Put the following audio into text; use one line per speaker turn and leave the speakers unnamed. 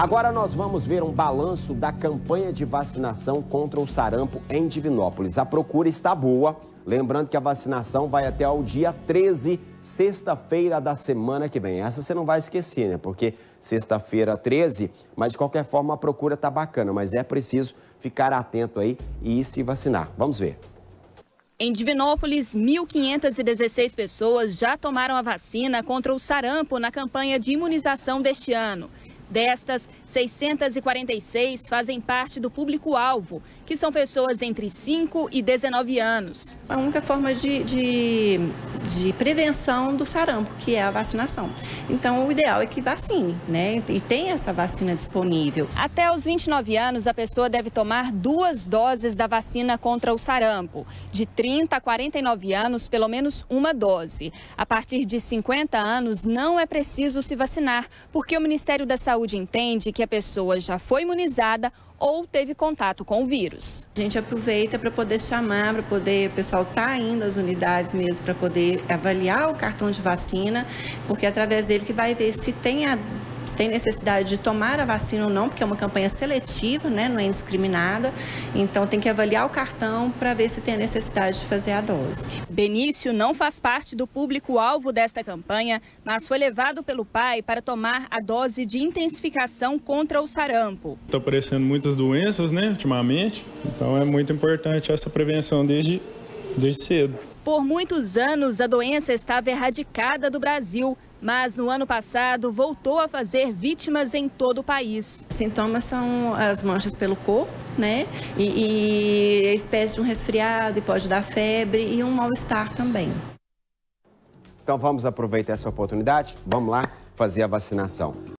Agora nós vamos ver um balanço da campanha de vacinação contra o sarampo em Divinópolis. A procura está boa. Lembrando que a vacinação vai até o dia 13, sexta-feira da semana que vem. Essa você não vai esquecer, né? Porque sexta-feira 13, mas de qualquer forma a procura tá bacana. Mas é preciso ficar atento aí e ir se vacinar. Vamos ver.
Em Divinópolis, 1.516 pessoas já tomaram a vacina contra o sarampo na campanha de imunização deste ano. Destas, 646 fazem parte do público-alvo, que são pessoas entre 5 e 19 anos.
A única forma de prevenção do sarampo, que é a vacinação. Então, o ideal é que vacine, né? E tem essa vacina disponível.
Até os 29 anos, a pessoa deve tomar 2 doses da vacina contra o sarampo. De 30 a 49 anos, pelo menos 1 dose. A partir de 50 anos, não é preciso se vacinar, porque o Ministério da Saúde entende que a pessoa já foi imunizada ou teve contato com o vírus.
A gente aproveita para poder chamar, para poder, o pessoal tá indo às unidades mesmo para poder avaliar o cartão de vacina, porque é através dele que vai ver se tem necessidade de tomar a vacina ou não, porque é uma campanha seletiva, né? Não é indiscriminada. Então tem que avaliar o cartão para ver se tem a necessidade de fazer a dose.
Benício não faz parte do público-alvo desta campanha, mas foi levado pelo pai para tomar a dose de intensificação contra o sarampo.
Está aparecendo muitas doenças, né, ultimamente, então é muito importante essa prevenção desde cedo.
Por muitos anos, a doença estava erradicada do Brasil, mas no ano passado voltou a fazer vítimas em todo o país.
Os sintomas são as manchas pelo corpo, né? E a espécie de um resfriado, e pode dar febre e um mal-estar também.
Então vamos aproveitar essa oportunidade? Vamos lá fazer a vacinação.